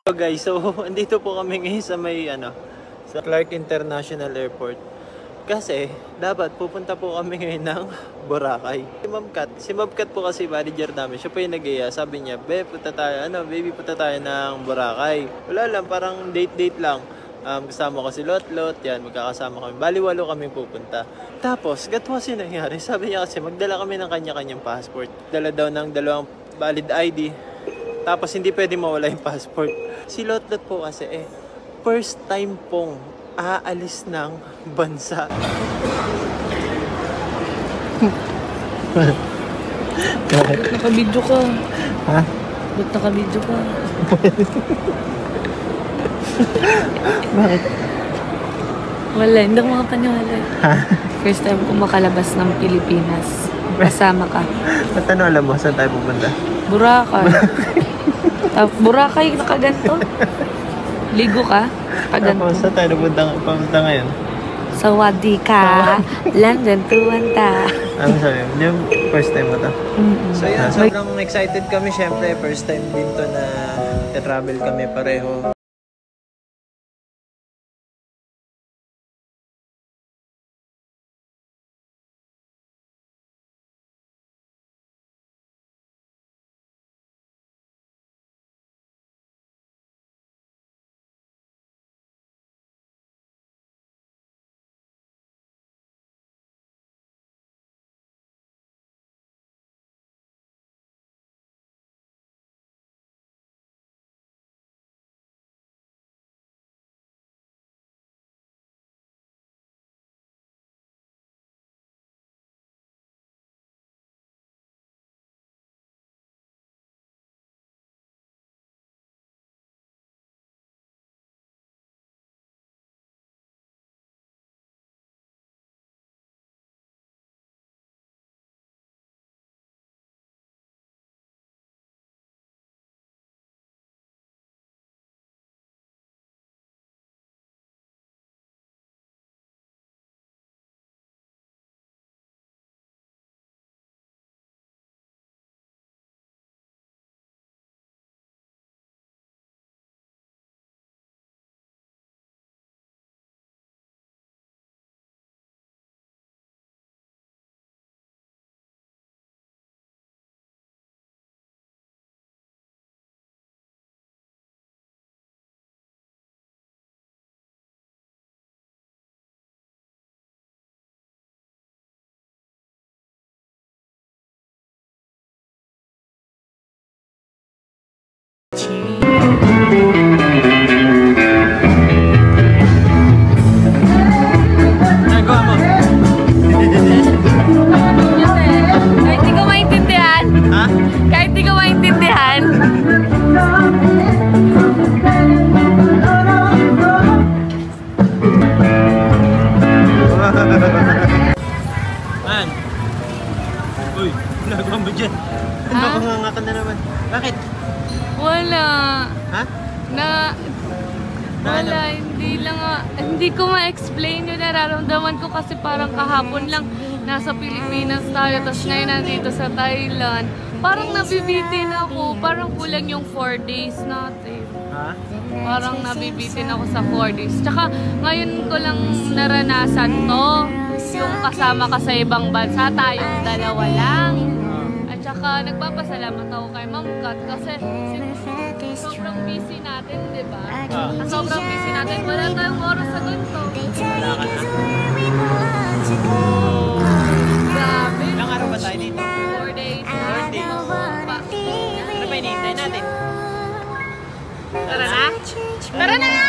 So guys, so andito po kami ngayon sa may sa Clark International Airport. Kasi dapat pupunta po kami ngayon ng Boracay. Si Ma'am Kat po kasi manager namin. Siya po yung nag-iya. Sabi niya, baby punta tayo ng Boracay. Wala lang, parang date lang. Kasama ko si Lot, yan, magkakasama kami. Bali, 8 kami pupunta. Tapos, gatwa si nangyari. Sabi niya kasi, magdala kami ng kanya-kanyang passport. Dala daw ng 2 valid ID. Tapos, hindi pwede mawala yung passport. Si Lot po kasi, first time pong aalis ng bansa. Ba't nakabidyo ka? Ha? Ba't nakabidyo ka? Bakit? Wala, hindi ako makapaniwala. Ha? First time ko makalabas ng Pilipinas. Kasama ka. Ba't alam mo? Saan tayo pupunta? Boracay. Boracay, nakaganto. Ligo ka? Nakaganto. Tapos saan tayo pupunta ngayon? Sawadi ka. London, tuwanta. Ano sabi mo? Yung first time mo to? So yan, sobrang excited kami. Siyempre, first time din to na travel kami pareho. Bakit? Wala. Ha? Wala, hindi ko ma-explain yung nararamdaman ko kasi parang kahapon lang nasa Pilipinas tayo, tapos ngayon nandito sa Thailand. Parang nabibitin ako, parang kulang yung 4 days natin. Ha? Parang nabibitin ako sa 4 days. Tsaka ngayon ko lang naranasan to, yung kasama ka sa ibang bansa, tayong 2 lang. Tsaka nagpapasalamat ako kay Ma'am Kat kasi sobrang busy natin, di ba? Sobrang busy natin, wala tayong oras sa ganito. Wala ka na? Grabe. Ilang araw ba tayo dito? 4 days. 4 days. Ano ba hinihintay natin? Tara na? Tara na!